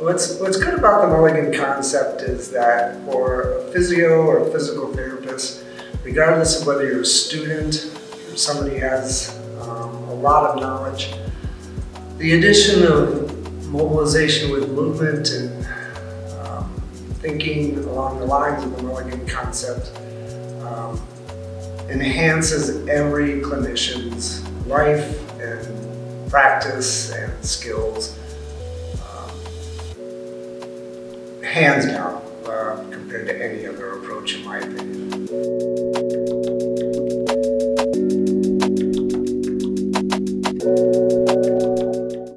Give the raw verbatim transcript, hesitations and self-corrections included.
What's, what's good about the Mulligan Concept is that for a physio or a physical therapist, regardless of whether you're a student or somebody who has um, a lot of knowledge, the addition of mobilization with movement and um, thinking along the lines of the Mulligan Concept um, enhances every clinician's life and practice and skills. Hands down, uh, compared to any other approach, in my opinion.